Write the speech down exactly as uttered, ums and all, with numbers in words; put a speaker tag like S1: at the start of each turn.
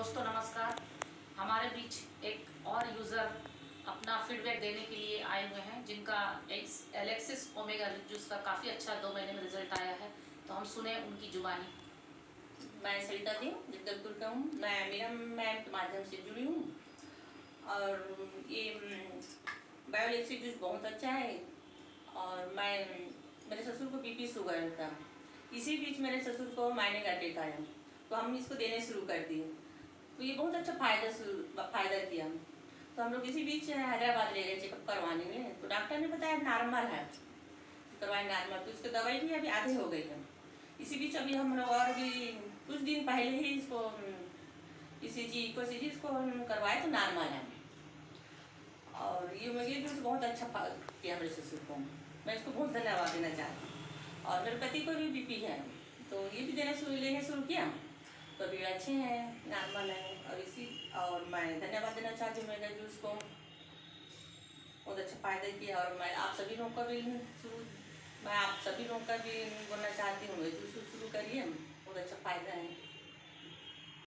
S1: दोस्तों नमस्कार। हमारे बीच एक और यूज़र अपना फीडबैक देने के लिए आए हुए हैं जिनका एक्स एलेक्सिस ओमेगा जूस का काफ़ी अच्छा दो महीने में रिजल्ट आया है। तो हम सुने उनकी जुबानी।
S2: मैं सरिता दी जगदलपुर का हूँ। मैं मेरा मैम के माध्यम से जुड़ी हूँ और ये बायोलेक्सी जूस बहुत अच्छा है। और मैं मेरे ससुर को बीपी शुगर था, इसी बीच मेरे ससुर को मायने का अटैक आया तो हम इसको देने शुरू कर दिए। तो ये बहुत अच्छा फायदा फायदा किया। तो हम लोग इसी बीच हैदराबाद ले गए चेकअप करवाने में, तो डॉक्टर ने बताया नॉर्मल है, करवाए नॉर्मल। तो उसकी दवाई भी अभी आधे हो गई है। इसी बीच अभी हम लोग और भी कुछ दिन पहले ही इसको ईसीजी को सीजी इसको करवाए तो नॉर्मल है। और ये मुझे जूस बहुत अच्छा किया मेरे ससुर को, मैं इसको बहुत धन्यवाद देना चाहती हूँ। और मेरे पति को भी बीपी है तो ये भी देना शुरू लेने शुरू किया तो अभी अच्छे हैं, नॉर्मल है। और इसी और मैं धन्यवाद देना चाहती हूँ मेरे जूस को, बहुत अच्छा फ़ायदा किया। और मैं आप सभी लोगों का भी शुरू मैं आप सभी लोगों का भी बोलना चाहती हूँ, जूस शुरू करिए, बहुत अच्छा फ़ायदा है।